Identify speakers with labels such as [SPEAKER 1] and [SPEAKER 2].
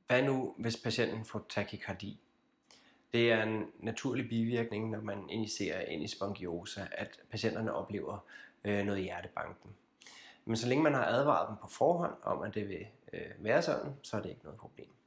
[SPEAKER 1] Hvad nu, hvis patienten får takykardi? Det er en naturlig bivirkning, når man injicerer ind i spongiosa, at patienterne oplever noget hjertebanken. Men så længe man har advaret dem på forhånd om, at det vil være sådan, så er det ikke noget problem.